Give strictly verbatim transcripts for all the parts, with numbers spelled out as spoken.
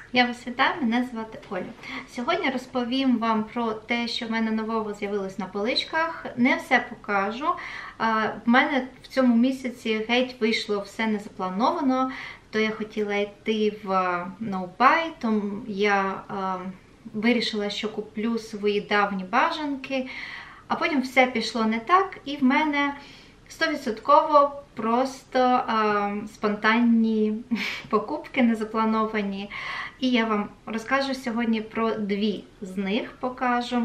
Я вас вітаю, мене звати Оля. Сьогодні розповім вам про те, що в мене нового з'явилось на поличках. Не все покажу. В мене в цьому місяці геть вийшло все незаплановано, то я хотіла йти в No Buy, тому я вирішила, що куплю свої давні бажанки, а потім все пішло не так, і в мене сто відсотків просто а, спонтанні покупки, незаплановані. І я вам розкажу сьогодні про дві з них, покажу.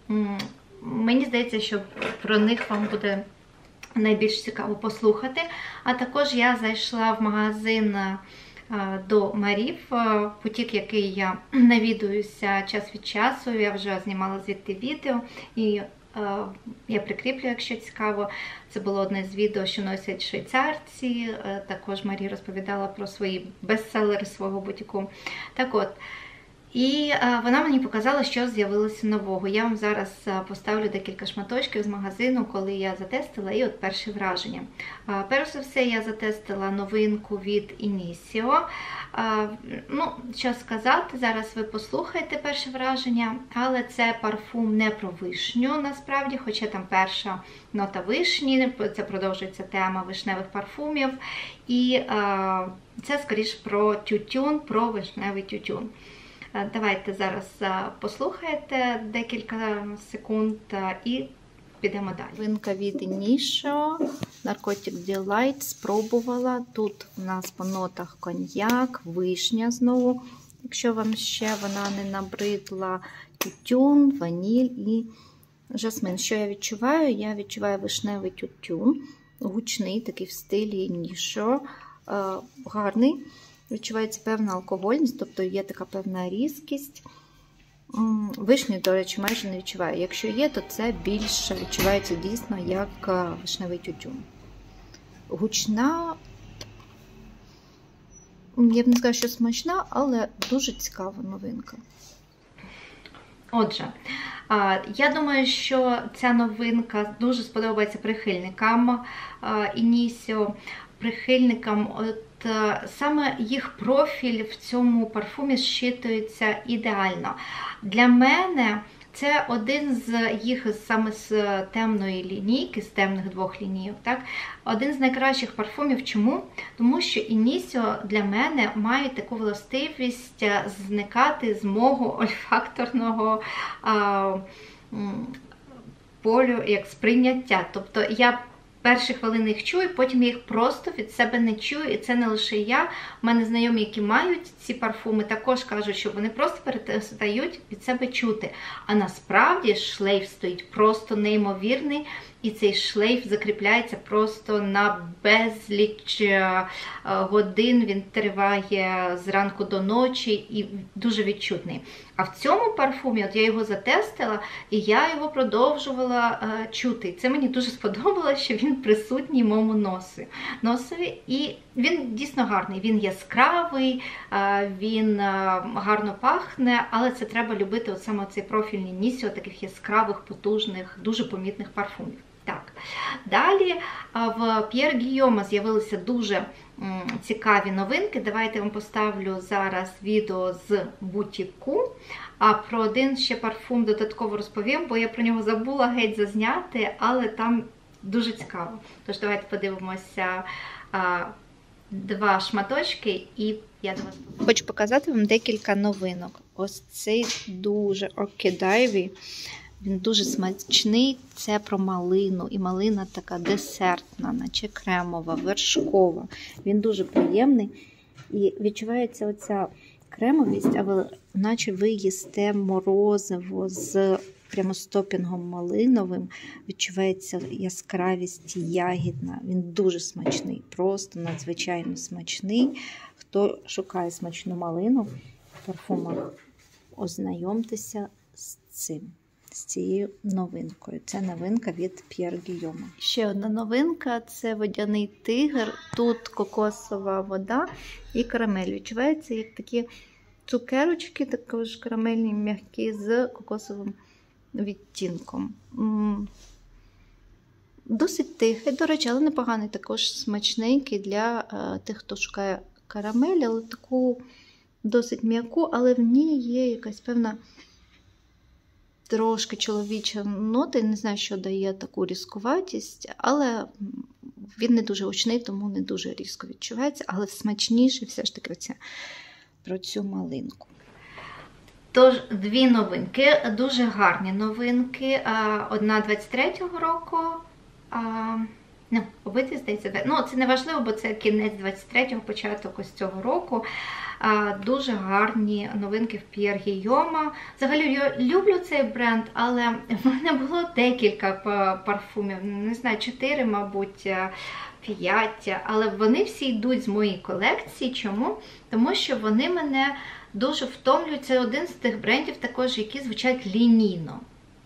Мені здається, що про них вам буде найбільш цікаво послухати. А також я зайшла в магазин до Марів, бутік, який я навідуюся час від часу. Я вже знімала звідти відео, і я прикріплю, якщо цікаво. Це було одне з відео, що носять швейцарці. Також Марі розповідала про свої бестселери свого бутіку. Так от, і вона мені показала, що з'явилося нового. Я вам зараз поставлю декілька шматочків з магазину, коли я затестила, і от перші враження. Перш за все, я затестила новинку від Innisio. Ну, що сказати, зараз ви послухаєте перше враження, але це парфум не про вишню, насправді, хоча там перша нота вишні, це продовжується тема вишневих парфумів. І це, скоріш, про тютюн, про вишневий тютюн. Давайте зараз послухайте декілька секунд і підемо далі. Новинка від Innisio, Narcotic Delight, спробувала. Тут у нас по нотах коньяк, вишня знову, якщо вам ще вона не набридла, тютюн, ваніль і жасмин. Що я відчуваю? Я відчуваю вишневий тютюн, гучний, такий в стилі Innisio, гарний. Відчувається певна алкогольність, тобто є така певна різкість. Вишні, до речі, майже не відчуваю. Якщо є, то це більше відчувається дійсно як вишневий тютюн. Гучна, я б не сказала, що смачна, але дуже цікава новинка. Отже, я думаю, що ця новинка дуже сподобається прихильникам Innisio, прихильникам, от саме їх профіль в цьому парфумі зчитується ідеально. Для мене це один з їх саме з темної лінійки, з темних двох лінійок, так? Один з найкращих парфумів. Чому? Тому що Innisio для мене має таку властивість зникати з мого ольфакторного а, полю як сприйняття. Тобто я перші хвилини їх чую, потім я їх просто від себе не чую. І це не лише я. У мене знайомі, які мають ці парфуми, також кажуть, що вони просто перестають від себе чути. А насправді шлейф стоїть просто неймовірний. І цей шлейф закріпляється просто на безліч годин, він триває зранку до ночі і дуже відчутний. А в цьому парфумі, от я його затестила, і я його продовжувала е, чути. Це мені дуже сподобалося, що він присутній в моєму носі, носові. І він дійсно гарний, він яскравий, е, він е, гарно пахне, але це треба любити от саме цей профіль Innisio, таких яскравих, потужних, дуже помітних парфумів. Так. Далі в Pierre Guillaume з'явилися дуже цікаві новинки. Давайте я вам поставлю зараз відео з бутіку. А про один ще парфум додатково розповім, бо я про нього забула геть зазняти, але там дуже цікаво. Тож давайте подивимося а, два шматочки і я до вас буду. Хочу показати вам декілька новинок. Ось цей дуже оркідайвий. Він дуже смачний, це про малину, і малина така десертна, наче кремова, вершкова. Він дуже приємний, і відчувається оця кремовість, а ви, наче ви їсте морозиво з прямо з топінгом малиновим, відчувається яскравість ягідна. Він дуже смачний, просто надзвичайно смачний. Хто шукає смачну малину в парфумах, ознайомтеся з цим. З цією новинкою. Це новинка від Pierre Guillaume. Ще одна новинка – це водяний тигр. Тут кокосова вода і карамель. Відчувається як такі цукерочки, також карамельні, м'які, з кокосовим відтінком. Досить тихий, до речі, але непоганий, також смачненький для тих, хто шукає карамель, але таку досить м'яку, але в ній є якась певна трошки чоловіча нота. Не знаю, що дає таку різкуватість, але він не дуже гучний, тому не дуже різко відчувається, але смачніше все ж таки оця, про цю малинку. Тож, дві новинки, дуже гарні новинки. Одна двадцять третього року, а, ну, обидві, здається, ну, це не важливо, бо це кінець двадцять третього, початок ось цього року. А, дуже гарні новинки в П'єр Гійома. Взагалі, я люблю цей бренд, але в мене було декілька парфумів, не знаю, чотири, мабуть, п'ять, але вони всі йдуть з моєї колекції. Чому? Тому що вони мене дуже втомлюють. Це один з тих брендів також, які звучать лінійно.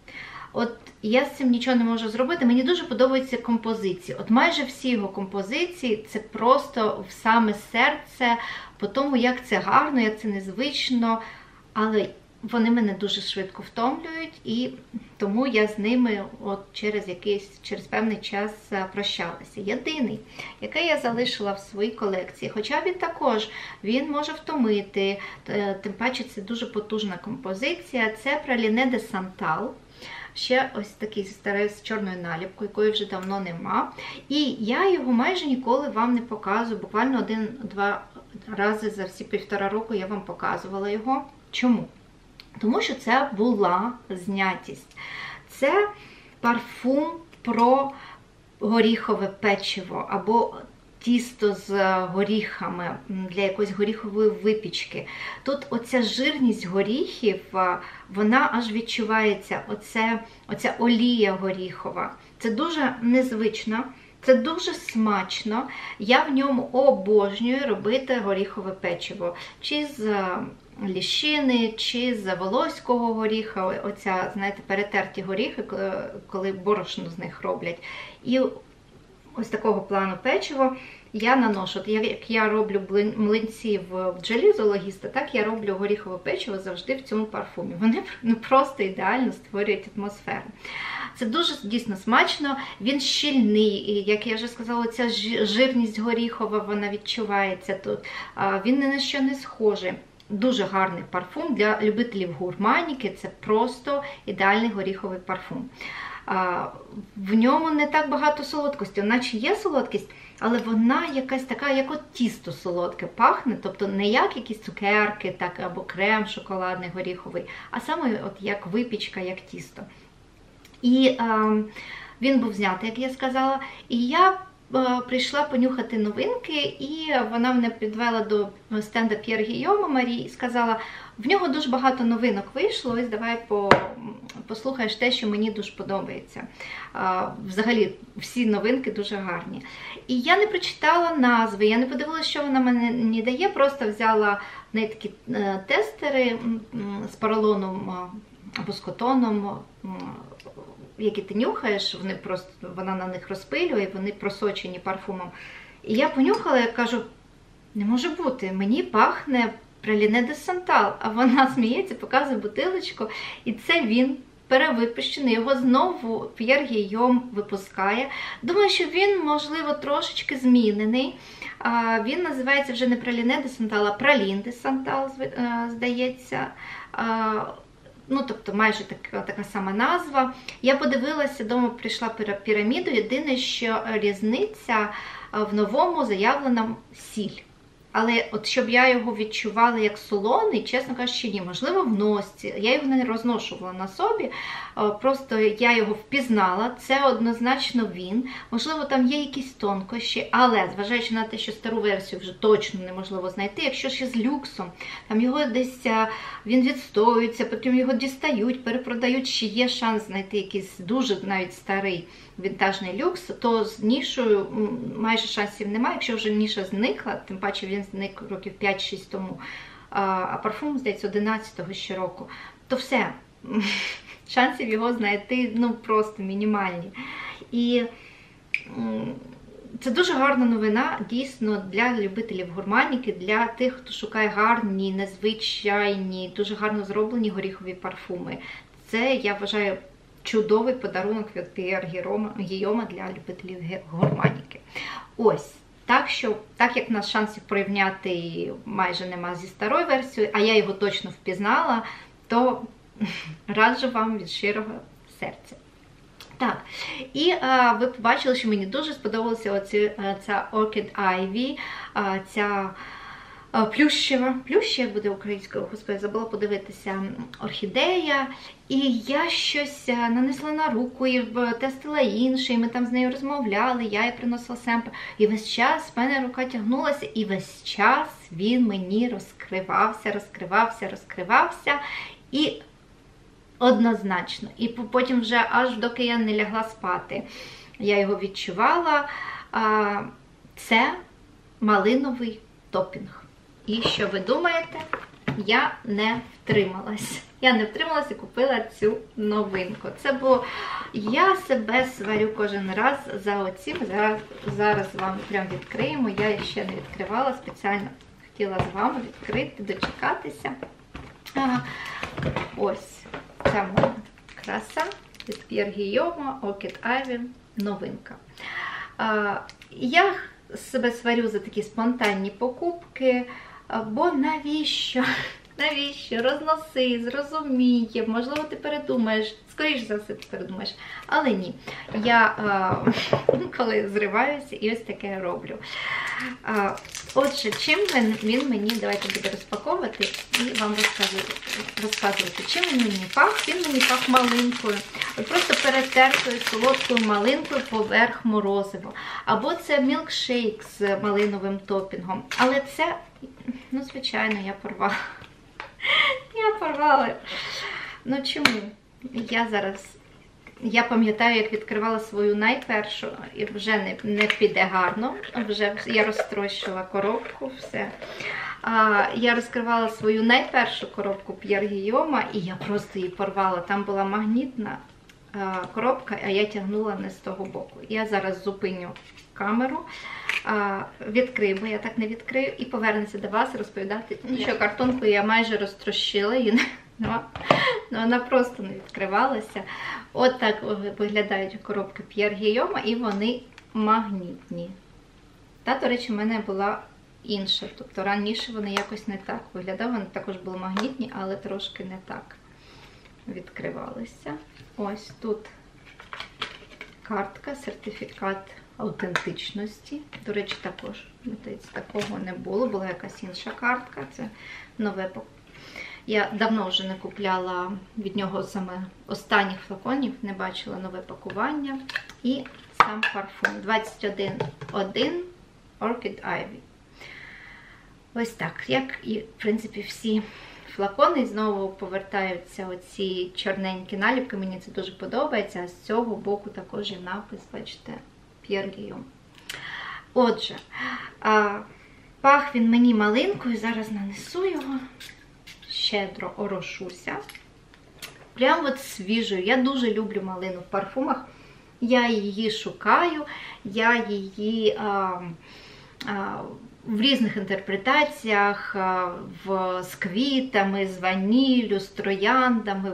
От я з цим нічого не можу зробити. Мені дуже подобаються композиції. От майже всі його композиції – це просто в саме серце, по тому, як це гарно, як це незвично, але вони мене дуже швидко втомлюють, і тому я з ними от через якийсь, через певний час прощалася. Єдиний, який я залишила в своїй колекції, хоча він також, він може втомити, тим паче це дуже потужна композиція, це Praline de Santal. Ще ось такий старий з чорною наліпкою, якої вже давно нема. І я його майже ніколи вам не показую, буквально один-два рази за всі півтора року я вам показувала його. Чому? Тому що це була знятість. Це парфум про горіхове печиво або тісто з горіхами для якоїсь горіхової випічки. Тут оця жирність горіхів, вона аж відчувається, оце, оця олія горіхова. Це дуже незвично, це дуже смачно. Я в ньому обожнюю робити горіхове печиво. Чи з ліщини, чи з волоського горіха, оця, знаєте, перетерті горіхи, коли борошно з них роблять. І ось такого плану печиво я наношу. Як я роблю млинці в джелі зоологіста, так я роблю горіхове печиво завжди в цьому парфумі. Вони ну, просто ідеально створюють атмосферу. Це дуже дійсно смачно, він щільний, і, як я вже сказала, ця жирність горіхова, вона відчувається тут. Він ні на що не схожий. Дуже гарний парфум для любителів гурманіки, це просто ідеальний горіховий парфум. В ньому не так багато солодкості, наче є солодкість, але вона якась така, як от тісто солодке пахне, тобто не як якісь цукерки, так, або крем шоколадний горіховий, а саме от як випічка, як тісто. І е, він був знятий, як я сказала, і я прийшла понюхати новинки, і вона мене підвела до стенда П'єр Гійома Марії і сказала, в нього дуже багато новинок вийшло, ось давай по, послухаєш те, що мені дуже подобається. Взагалі, всі новинки дуже гарні. І я не прочитала назви, я не подивилася, що вона мені дає, просто взяла в неї такі тестери з поролоном або з котоном, які ти нюхаєш, вони просто, вона на них розпилює, вони просочені парфумом. І я понюхала, я кажу, не може бути, мені пахне Praline de Santal. А вона сміється, показує бутилочку, і це він перевипущений, його знову П'єр Гійом випускає. Думаю, що він, можливо, трошечки змінений. Він називається вже не Praline de Santal, а Praline de Santal, здається. Ну, тобто, майже така, така сама назва. Я подивилася, дома прийшла піраміду. Єдине, що різниця в новому заявлена сіль. Але от щоб я його відчувала як солоний, чесно кажучи, ні. Можливо, в носці. Я його не розношувала на собі, просто я його впізнала. Це однозначно він. Можливо, там є якісь тонкощі, але, зважаючи на те, що стару версію вже точно неможливо знайти, якщо ще з люксом, там його десь, він відстоюється, потім його дістають, перепродають, ще є шанс знайти якийсь дуже навіть старий вінтажний люкс, то з нішою майже шансів немає. Якщо вже ніша зникла, тим паче він зник років п'ять-шість тому, а парфум, здається, одинадцятого ще року, то все, шансів його знайти, ну, просто мінімальні. І це дуже гарна новина, дійсно, для любителів гурманіки, для тих, хто шукає гарні, незвичайні, дуже гарно зроблені горіхові парфуми. Це, я вважаю, чудовий подарунок від П'єр Гійома для любителів гурманіки. Ось, Так, що, так як в нас шансів порівняти майже нема зі старою версією, а я його точно впізнала, то раджу вам від щирого серця. Так, і а, ви побачили, що мені дуже сподобалася оці, а, ця Orchid Ivy, а, ця а, плющева, плюща, як буде українською, господи, забула подивитися, орхідея. І я щось нанесла на руку, і тестила інше, і ми там з нею розмовляли, я їй приносила семпл. І весь час в мене рука тягнулася, і весь час він мені розкривався, розкривався, розкривався. І однозначно. І потім вже аж доки я не лягла спати, я його відчувала. Це малиновий топінг. І що ви думаєте? Я не втрималась. Я не втрималась і купила цю новинку. Це було... Я себе сварю кожен раз за оцім. Зараз, зараз з вами прям відкриємо. Я їх ще не відкривала. Спеціально хотіла з вами відкрити, дочекатися. А, ось. Це моя краса від Pierre Guillaume, Orchid Ivy, новинка. А, я себе сварю за такі спонтанні покупки, бо навіщо? Навіщо? Розноси, зрозуміє, можливо, ти передумаєш, скоріш за все ти передумаєш. Але ні, я а, коли зриваюся і ось таке роблю. А, отже, чим він, він мені, давайте буду розпаковувати і вам розказувати, розказувати, чим він мені пах. Він мені пах малинкою, от просто перетертою солодкою малинкою поверх морозива. Або це мілкшейк з малиновим топінгом. Але це, ну, звичайно, я порвала. Я порвала. Ну чому? Я зараз, я пам'ятаю, як відкривала свою найпершу, і вже не, не піде гарно, вже я розтрощила коробку, все. А, я розкривала свою найпершу коробку Pierre Guillaume, і я просто її порвала. Там була магнітна а, коробка, а я тягнула не з того боку. Я зараз зупиню камеру, а, відкрию, бо я так не відкрию, і повернуся до вас розповідати. Ну що, картонку я майже розтрощила, і ну, вона просто не відкривалася. От так виглядають коробки Pierre Guillaume, і вони магнітні. Та, до речі, в мене була інша, тобто раніше вони якось не так виглядали, вони також були магнітні, але трошки не так відкривалися. Ось тут картка, сертифікат аутентичності. До речі, також, здається, такого не було, була якась інша картка, це нове покупка. Я давно вже не купляла від нього саме останніх флаконів, не бачила нове пакування. І сам парфум двадцять один один Orchid Ivy. Ось так, як і, в принципі, всі флакони. І знову повертаються оці чорненькі наліпки, мені це дуже подобається. А з цього боку також є напис, бачите, Pierre Guillaume. Отже, пах він мені малинкою, зараз нанесу його. Щедро орошуся. Прям от свіжою. Я дуже люблю малину в парфумах. Я її шукаю, я її а, а, в різних інтерпретаціях, а, в, з квітами, з ваніллю, з трояндами.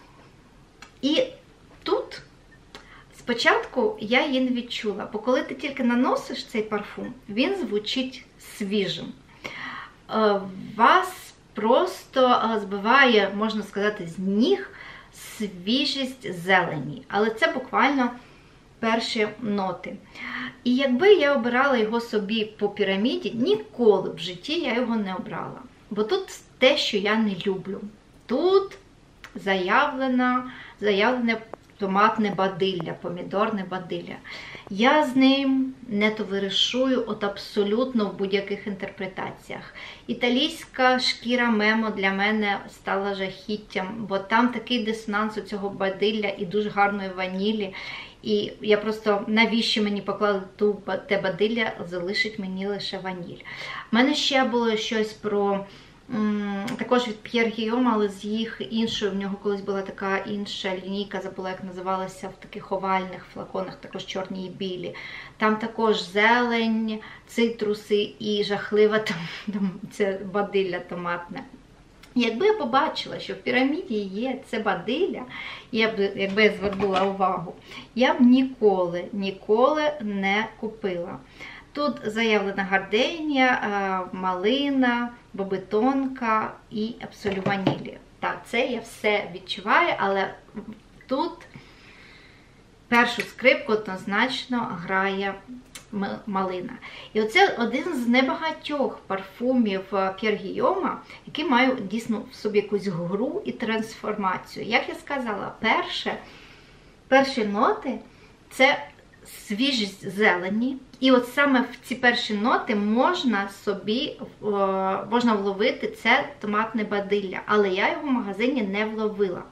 І тут спочатку я її не відчула, бо коли ти тільки наносиш цей парфум, він звучить свіжим. А, вас просто збиває, можна сказати, з ніг свіжість зелені. Але це буквально перші ноти. І якби я обирала його собі по піраміді, ніколи в житті я його не обрала. Бо тут те, що я не люблю. Тут заявлена, заявлене томатне бадилля, помідорне бадилля. Я з ним не товаришую от абсолютно в будь-яких інтерпретаціях. Італійська шкіра Мемо для мене стала жахіттям, бо там такий дисонанс у цього бадилля і дуже гарної ванілі. І я просто, навіщо мені поклали ту, те бадилля, залишить мені лише ваніль. У мене ще було щось про... Також від Pierre Guillaume, але з їх іншою, в нього колись була така інша лінійка, забула, як називалася, в таких овальних флаконах, також чорні і білі. Там також зелень, цитруси і жахлива там, там, це бадилля томатне. Якби я побачила, що в піраміді є це бадилля, я б, якби я звернула увагу, я б ніколи, ніколи не купила. Тут заявлена гарденія, малина, бобитонка і абсолют ванілі. Так, це я все відчуваю, але тут першу скрипку однозначно грає малина. І оце один з небагатьох парфумів П'єр Гійома, які мають дійсно в собі якусь гру і трансформацію. Як я сказала, перше, перші ноти – це свіжість зелені. І от саме в ці перші ноти можна собі, можна вловити це томатне бадилля, але я його в магазині не вловила.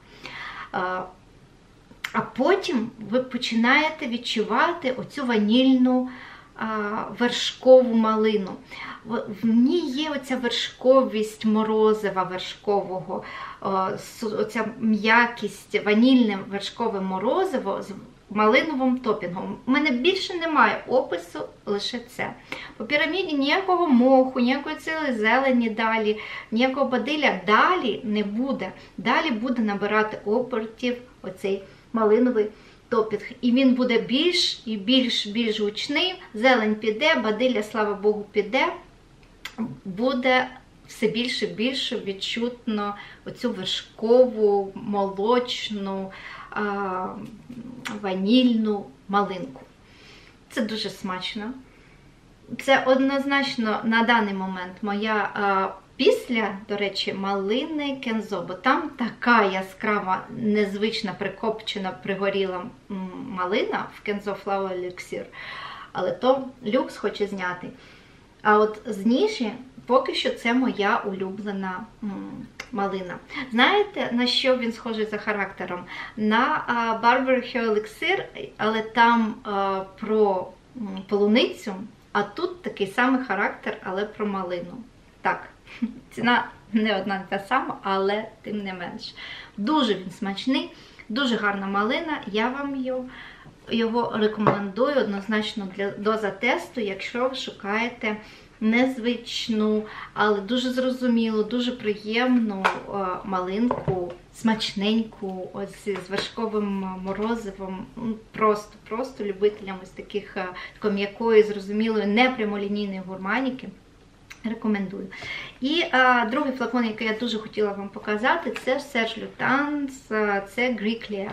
А потім ви починаєте відчувати оцю ванільну а, вершкову малину. В, в ній є оця вершковість морозива вершкового, о, оця м'якість, ванільне вершкове морозиво з малиновим топінгом. У мене більше немає опису, лише це. По піраміді ніякого моху, ніякої цілої зелені далі, ніякого бадилля далі не буде. Далі буде набирати обертів оцей малиновий топінг. І він буде більш і більш більш гучний, зелень піде, бадилля, слава Богу, піде, буде все більше і більше відчутно оцю вершкову, молочну, а, ванільну малинку. Це дуже смачно. Це однозначно на даний момент моя а, після, до речі, малини кензо, бо там така яскрава, незвична, прикопчена, пригоріла малина в кензо Flower Elixir, але то люкс хоче зняти. А от з ніші поки що це моя улюблена малина. Знаєте, на що він схожий за характером? На Barbary Elixir, але там а, про полуницю, а тут такий самий характер, але про малину. Так, ціна не одна та сама, але тим не менш. Дуже він смачний, дуже гарна малина, я вам його, його рекомендую однозначно для доза тесту, якщо ви шукаєте незвичну, але дуже зрозумілу, дуже приємну о, малинку, смачненьку, ось з вершковим морозивом, просто, просто любителям ось таких такої м'якої, зрозумілої, непрямолінійної гурманіки. Рекомендую. І а, другий флакон, який я дуже хотіла вам показати, це Serge Lutens, це Gris Clair.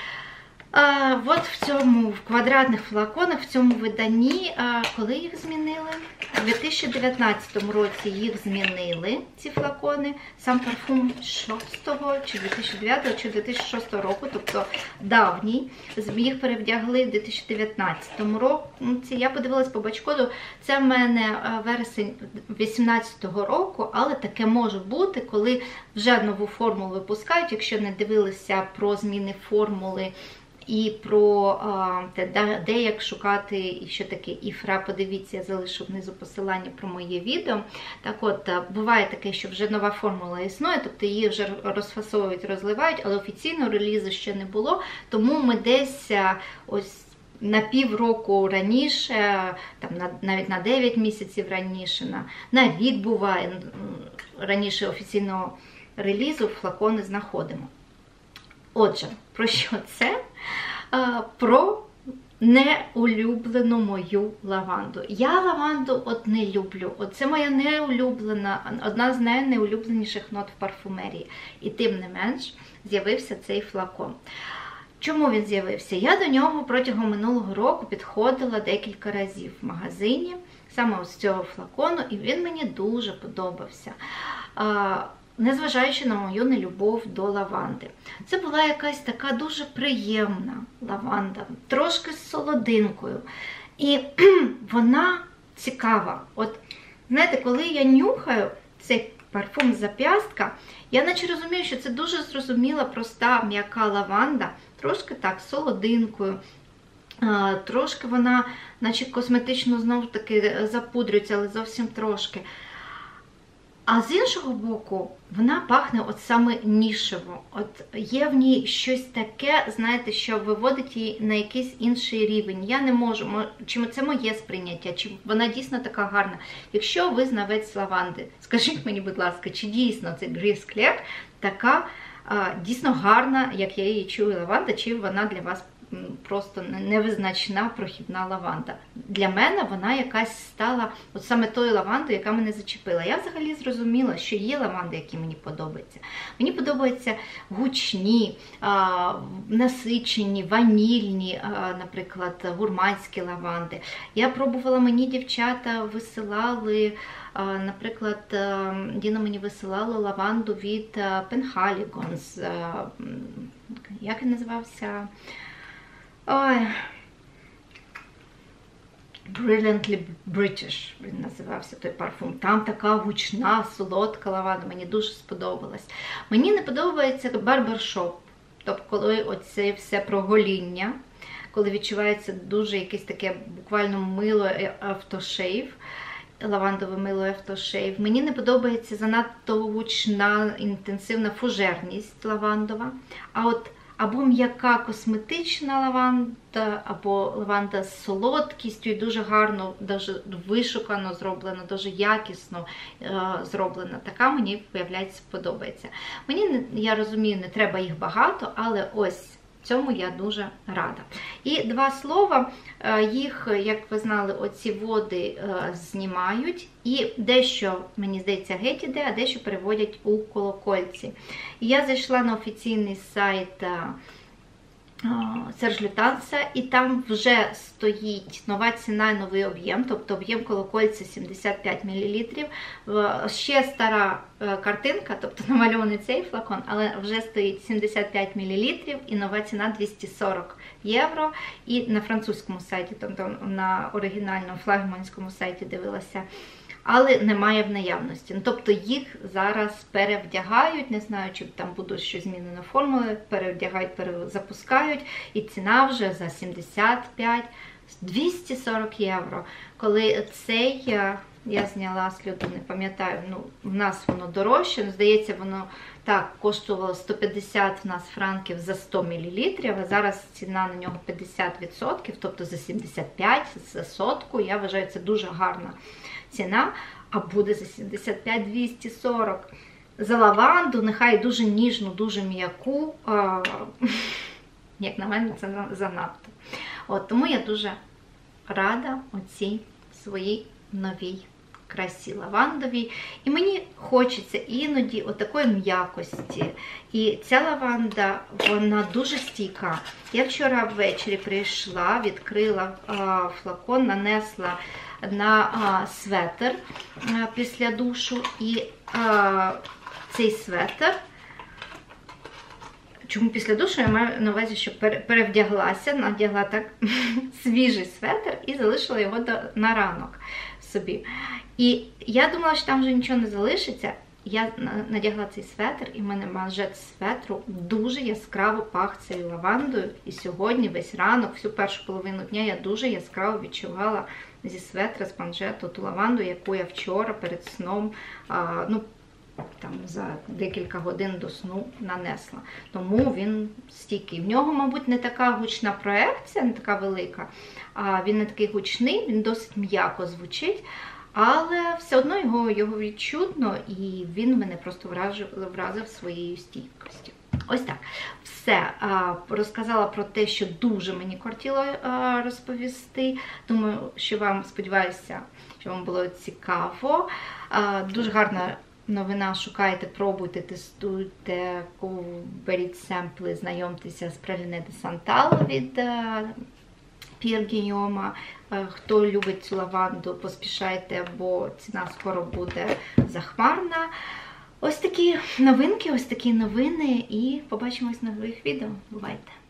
А, от в цьому, в квадратних флаконах, в цьому виданні, а, коли їх змінили? У дві тисячі дев'ятнадцятому році їх змінили, ці флакони. Сам парфум шостого, чи дві тисячі дев'ятого, чи дві тисячі шостого року, тобто давній. Їх перевдягли в дві тисячі дев'ятнадцятому році. Я подивилась по бачкоду, це в мене вересень дві тисячі вісімнадцятого року, але таке може бути, коли вже нову формулу випускають, якщо не дивилися про зміни формули, і про а, те, де як шукати, і що таке іфра, подивіться, я залишу внизу посилання про моє відео. Так от, буває таке, що вже нова формула існує, тобто її вже розфасовують, розливають, але офіційного релізу ще не було, тому ми десь ось на півроку раніше, там, на, навіть на дев'ять місяців раніше, на, на рік буває, раніше офіційного релізу флакони знаходимо. Отже, про що це? А, про неулюблену мою лаванду. Я лаванду от не люблю. От це моя неулюблена, одна з найнеулюбленіших нот в парфумерії. І тим не менш з'явився цей флакон. Чому він з'явився? Я до нього протягом минулого року підходила декілька разів в магазині, саме з цього флакону, і він мені дуже подобався. А, незважаючи на мою нелюбов до лаванди. Це була якась така дуже приємна лаванда, трошки з солодинкою. І вона цікава. От, знаєте, коли я нюхаю цей парфум зап'ястка, я наче розумію, що це дуже зрозуміла, проста, м'яка лаванда, трошки так, з солодинкою. Трошки вона, наче косметично, знову таки запудрюється, але зовсім трошки. А з іншого боку, вона пахне от саме нішево. От є в ній щось таке, знаєте, що виводить її на якийсь інший рівень. Я не можу, чи це моє сприйняття, чи вона дійсно така гарна. Якщо ви знавець лаванди, скажіть мені, будь ласка, чи дійсно це Gris Clair така а, дійсно гарна, як я її чую, лаванда, чи вона для вас просто невизначна прохідна лаванда. Для мене вона якась стала от саме тою лавандою, яка мене зачепила. Я взагалі зрозуміла, що є лаванди, які мені подобаються. Мені подобаються гучні, насичені, ванільні, наприклад, гурманські лаванди. Я пробувала, мені дівчата висилали, наприклад, Діна мені висилала лаванду від Penhaligon's, як він називався? Ой. Brilliantly British він називався той парфум. Там така гучна, солодка лаванда, мені дуже сподобалась. Мені не подобається барбершоп, тобто коли оце все про гоління, коли відчувається дуже якесь таке буквально мило автошейв, лавандове мило автошейв. Мені не подобається занадто гучна, інтенсивна фужерність лавандова, а от або м'яка косметична лаванда, або лаванда з солодкістю і дуже гарно, дуже вишукано зроблена, дуже якісно е зроблена. Така мені, виявляється, подобається. Мені, я розумію, не треба їх багато, але ось цьому я дуже рада. І два слова, їх, як ви знали, оці води знімають, і дещо, мені здається, геть іде, а дещо переводять у колокольці. І я зайшла на офіційний сайт Serge Lutens, і там вже стоїть нова ціна і новий об'єм, тобто об'єм колокольця сімдесят п'ять мілілітрів. Ще стара картинка, тобто намальований цей флакон, але вже стоїть сімдесят п'ять мілілітрів і нова ціна двісті сорок євро. І на французькому сайті, тобто на оригінальному флагманському сайті дивилася, але немає в наявності. Тобто їх зараз перевдягають, не знаю, чи там буде щось змінено формули, перевдягають, перезапускають, і ціна вже за сімдесят п'ять - двісті сорок євро. Коли цей, я зняла сліду, не пам'ятаю, ну, в нас воно дорожче, здається, воно так коштувало сто п'ятдесят в нас франків за сто мілілітрів, а зараз ціна на нього п'ятдесят відсотків, тобто за сімдесят п'ять, за сотку. Я вважаю, це дуже гарна ціна, а буде за сімдесят п'ять - двісті сорок. За лаванду, нехай дуже ніжну, дуже м'яку, як на мене, це занадто. От, тому я дуже рада оцій своїй новій красі лавандовій. І мені хочеться іноді отакої м'якості. І ця лаванда, вона дуже стійка. Я вчора ввечері прийшла, відкрила а, флакон, нанесла на а, светр а, після душу. І а, цей светр, чому після душу, я маю на увазі, що перевдяглася, надягла так свіжий светр і залишила його до, на ранок собі. І я думала, що там вже нічого не залишиться. Я надягла цей светр, і в мене манжет светру дуже яскраво пах цією лавандою. І сьогодні, весь ранок, всю першу половину дня я дуже яскраво відчувала зі светра, з манжету ту лаванду, яку я вчора перед сном, а, ну, там за декілька годин до сну нанесла. Тому він стійкий. В нього, мабуть, не така гучна проекція, не така велика, а він не такий гучний, він досить м'яко звучить, але все одно його, його відчутно, і він мене просто вразив, вразив своєю стійкістю. Ось так. Все. Розказала про те, що дуже мені кортіло розповісти. Думаю, що вам, сподіваюся, що вам було цікаво. Дуже гарна новина, шукайте, пробуйте, тестуйте, беріть семпли, знайомтеся з Praline de Santal від П'єр Гійома. Хто любить цю лаванду, поспішайте, бо ціна скоро буде захмарна. Ось такі новинки, ось такі новини, і побачимось в нових відео. Бувайте!